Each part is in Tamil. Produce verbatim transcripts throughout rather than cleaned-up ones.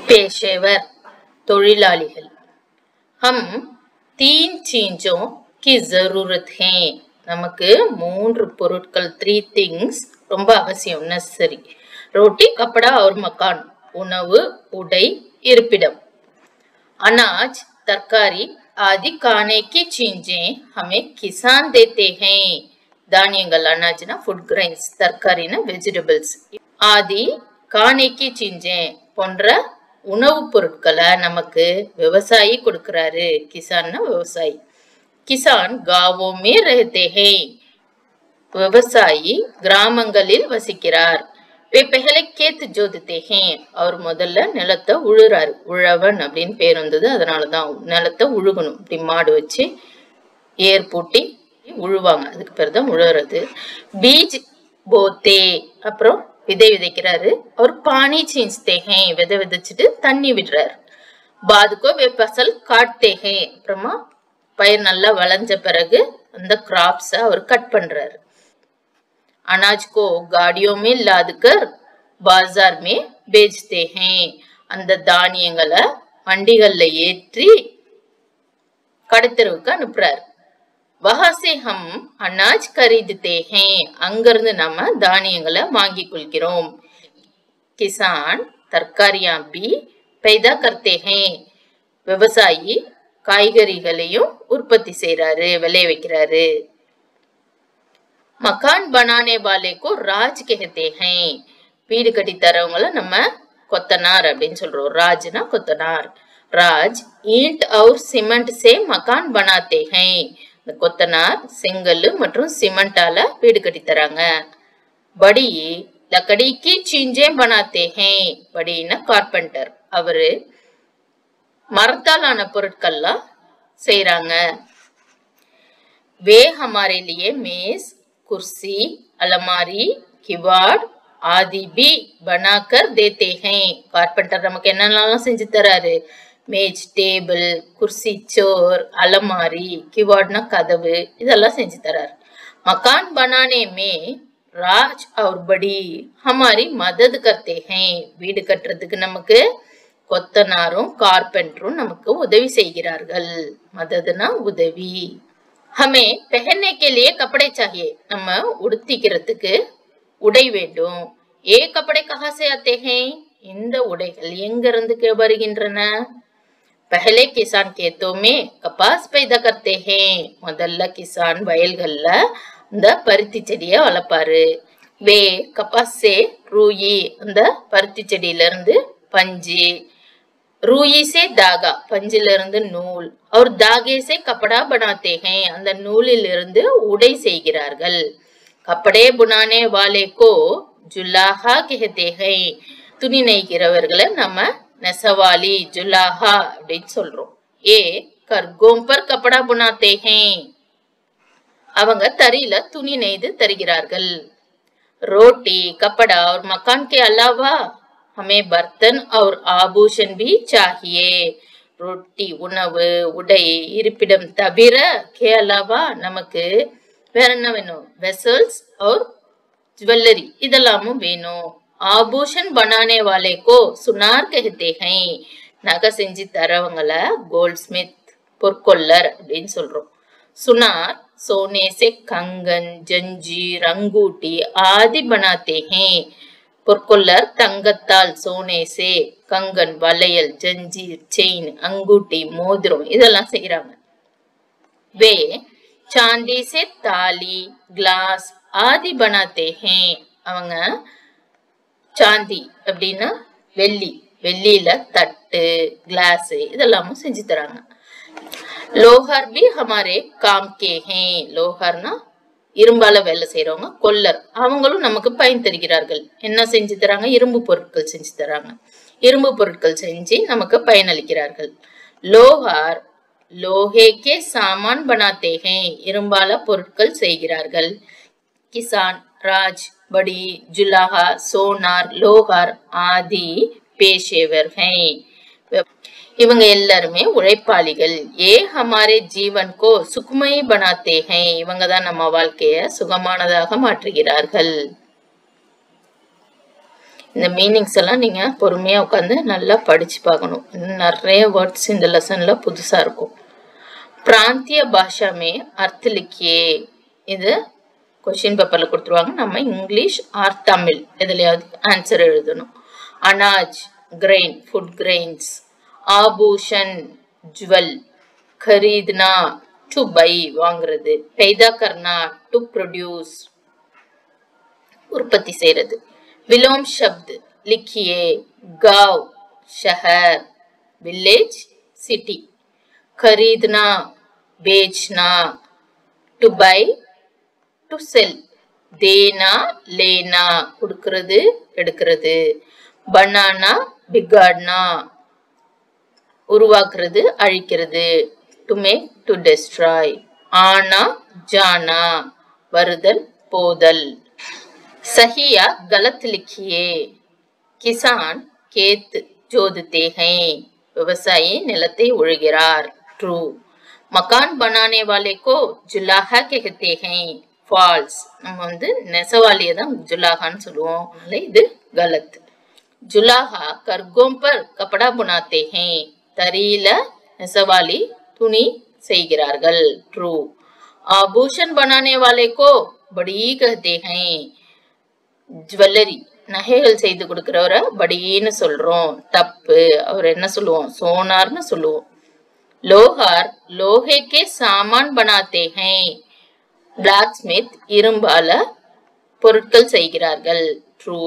पेशेवर தொழிலாளிகள் हम तीन चीजों की जरूरत है நமக்கு மூன்று பொருட்கள் three things ரொம்ப அவசியம் necessary रोटी कपड़ा और मकान உணவு உடை இருப்பிடம் अनाज तरकारी आदि खाने की चीजें हमें किसान देते हैं धान्यங்கள் अनाजना फूड grains तरकारीना vegetables आदि खाने की चीजें போன்ற உணவு பொருட்களை நமக்கு விவசாயி கொடுக்கறாரு கிசான்னா விவசாயி किसान गांवों में रहते हैं விவசாயி கிராமங்களில் வசிக்கிறார் वे पहले खेत जोतते हैं और முதல்ல நிலத்தை உழுறாரு உழவன் அப்படினு பேர் வந்தது அதனால தான் நிலத்தை உழுகணும் இப்படி மாடு வச்சு ஏர் பூட்டி உழுவாங்க அதுக்கு பேர் தான் உழுறது बीज बोते அப்புறம் விதை விதைக்கிறாரு और पानी छींचते हैं விதை விதைச்சிட்டு தண்ணி விடுறாரு बाद को वे फसल काटते हैं அப்புறமா பயிர் நல்லா வளஞ்ச பிறகு அந்த கிராப்ஸ் அவர் கட் பண்றாரு अनाज को गाड़ियों में लादकर बाजार में बेचते हैं அந்த தானியங்களை வண்டிகள்ல ஏற்றி கடத்தருக்கு அனுப்புறாரு वहां से हम अनाज खरीदते हैं अंगर्ந்து நாம தானியங்களை வாங்கிக் கொள்கிறோம் किसान तरकारियां भी पैदा करते हैं விவசாயி காய்கறிகளையும் உற்பத்தி செய்றாரு விளைய வைக்கிறாரு मकान बनाने वाले को राज कहते हैं வீடு கட்டி தரவங்கள நம்ம கொத்தனார் அப்படினு சொல்றோம் ராஜ்னா கொத்தனார் राज ईंट और सीमेंट से मकान बनाते हैं இந்த கொத்தனார் செங்கல் மற்றும் சிமெண்டால வீடு கட்டி தராங்க बड़ी लकड़ी की चीजें बनाते हैं बड़ीना कारपेंटर அவரு மரத்தாலான பொருட்கள்லாம் செய்றாங்க वे हमारे लिए मेज कुर्सी अलमारी किवाड़ आदि भी बनाकर देते हैं कारपेंटर நமக்கு என்னென்னலாம் செஞ்சு தராரு मेज टेबल कुर्सी चोर अलमारी किवाड़ना कदவு இதெல்லாம் செஞ்சு தராரு मकान बनाने में राज और बड़ी हमारी मदद करते हैं வீடு கட்டறதுக்கு நமக்கு கொத்தனாரும் கார்பெண்டரும் நமக்கு உதவி செய்கிறார்கள் மததுனா உதவி हमें पहनने के लिए कपड़े चाहिए நம்ம உடுத்திக்கிறதுக்கு உடை வேண்டும் ये कपड़े कहां से आते हैं இந்த உடைகள் எங்கிருந்து வருகின்றன पहले किसान खेतों में कपास पैदा करते हैं முதல்ல किसान வயல்கள்ல இந்த பருத்தி செடியை வளர்ப்பாரு वे कपास से रूई அந்த பருத்தி செடியில இருந்து பஞ்சு रूई से धागा पंजिल इरंदु नूल और धागे से कपड़ा बनाते हैं அந்த நூலில் இருந்து உடை செய்கிறார்கள் कपड़े बुनाने वाले को जुलाहा कहते हैं துணி நெய்கிறவர்களை நம்ம நெசவாளி जुलाहा அப்படினு சொல்றோம் ஏ கர்கோம் पर कपड़ा बुनाते हैं அவங்க தறியில துணி நெய்து தருகிறார்கள் रोटी कपड़ा और मकान के अलावा हमें बर्तन और आभूषण भी चाहिए रोटी உணவு உடை இருப்பிடம் தவிர के अलावा நமக்கு வேற என்ன வேணும் vessels और ज्वेलरी இதெல்லாம் வேணும் आभूषण बनाने वाले को सुनार कहते हैं நகை செஞ்சு தரவங்கள கோல்ட்ஸ்மித் பொற்கொல்லர் அப்படினு சொல்றோம் सुनार सोने से कंगन जंजीर अंगूठी आदि बनाते हैं பொற்கொல்லர் தங்கத்தால் சோனே சே கங்கன் வளையல் ஜஞ்சீர் செயின் अंगूठी மோதிரம் இதெல்லாம் செய்றாங்க वे चांदी से ताली ग्लास आदि बनाते हैं அவங்க சாந்தி அப்படினா வெள்ளி வெள்ளியில தட்டு கிளாஸ் இதெல்லாம் செஞ்சு தராங்க लोहार भी हमारे काम के हैं लोहारனா இரும்பால வேலை செய்றவங்க கொல்லர் அவங்களும் நமக்கு பயன் தருகிறார்கள் என்ன செஞ்சு தராங்க இரும்பு பொருட்கள் செஞ்சு தராங்க இரும்பு பொருட்கள் செஞ்சு நமக்கு பயனளிக்கிறார்கள் लोहार लोहे के सामान बनाते हैं இரும்பால பொருட்கள் செய்கிறார்கள் किसान राज बड़ी जुलाहा सोनार लोहार आदि पेशेवर हैं இவங்க எல்லாரும் உழைப்பாளிகள் ஏ हमारे जीवन को सुखमय बनाते हैं இவங்க தான் நம்ம வாழ்க்கையை சுகமானதாக மாற்றுகிறார்கள் இந்த மீனிங்ஸ் எல்லாம் நீங்க பொறுமையா உட்காந்து நல்லா படிச்சு பார்க்கணும். இன்னும் நிறைய வேர்ட்ஸ் இந்த லெசன்ல புதுசா இருக்கும். பிராந்திய பாஷா மே அர்த்த லிக்கியே, இது கொஸ்டின் பேப்பர்ல கொடுத்துருவாங்க. நம்ம இங்கிலீஷ் ஆர் தமிழ் எதுலையாவது ஆன்சர் எழுதணும். அனாஜ் கிரெயின், ஃபுட் கிரெயின்ஸ். ஆபூஷன் ஜுவல். खरीदना டு பை வாங்குறது. पैदा करना டு ப்ரொடியூஸ் உற்பத்தி செய்யறது. विलोम शब्द लिखिए, गांव शहर, विलेज सिटी. खरीदना बेचना, टू बाय टू सेल. देना लेना கொடுக்கிறது எடுக்கிறது. बनाना बिगाड़ना உருவாக்குறது அழிக்கிறது. to make to destroy. आना जाना வருதல் போதல். सही या गलत लिखिए. किसान खेत जोतते हैं, விவசாயி நிலத்தை உழுகிறார். ट्रू. मकान बनाने वाले को जुलाहा कहते हैं, false. நம்ம வந்து நெசவாளியை தான் जुलाहाன்னு சொல்லுவோம், இது गलत. जुलाहा करगों पर कपड़ा बुनाते हैं, தறியில நெசவாளி துணி செய்கிறார்கள். ट्रू. आभूषण बनाने वाले को बड़ी कहते हैं, ஜுவல்லரி நகைகள் செய்து கொடுக்கிறவரை படின்னு சொல்றோம், தப்பு. அவர் என்ன சொல்லுவோம், சோனார்னு சொல்லுவோம். லோஹார் லோஹே கே சாமான் பனாத்தே हैं, பிளாக் ஸ்மித் இரும்பால பொருட்கள் செய்கிறார்கள். ட்ரூ.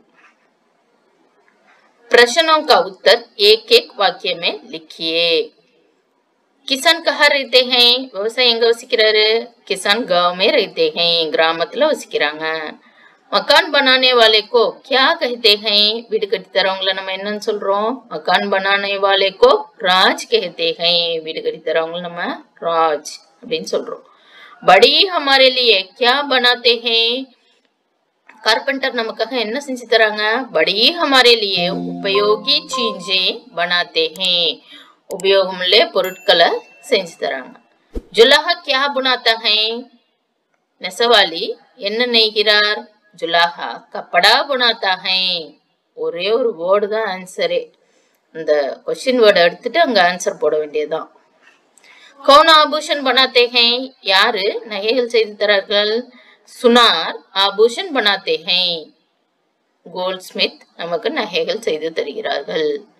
प्रश्नों का उत्तर एक एक वाक्य में लिखिए. किसान कहाँ रहते हैं, விவசாயி எங்க வசிக்கிறாரு. किसान गांव में रहते हैं, கிராமத்துல வசிக்கிறாங்க. मकान बनाने वाले को क्या कहते हैं, வீடு கட்டி தரவங்கள நம்ம என்னன்னு சொல்றோம், मकान बनाने वाले को राज कहते हैं, வீடு கட்டி தரவங்கள நம்ம राज அப்படின்னு சொல்றோம். बड़ी हमारे लिए क्या बनाते हैं, கார்பெண்டர் நமக்காக என்ன செஞ்சு தராங்க. बड़ी हमारे लिए उपयोगी चीजें बनाते हैं, உபயோகமுள்ள பொருட்களை செஞ்சு தராங்க. जुलाहा क्या बुनाता है, நெசவாளி என்ன நெய்கிறார். जुलाहा कपड़ा बुनाता है. ஒரே ஒரு வேர்டு தான் ஆன்சரே. இந்த क्वेश्चन வேர்டு எடுத்துட்டு அங்க ஆன்சர் போட வேண்டியதுதான். कौन आभूषण बनाते हैं, யாரு நகைகள் செய்து தரார்கள். சுனார் ஆபூஷன் बनाते हैं, கோல்ட் ஸ்மித் நமக்கு நகைகள் செய்து தருகிறார்கள்.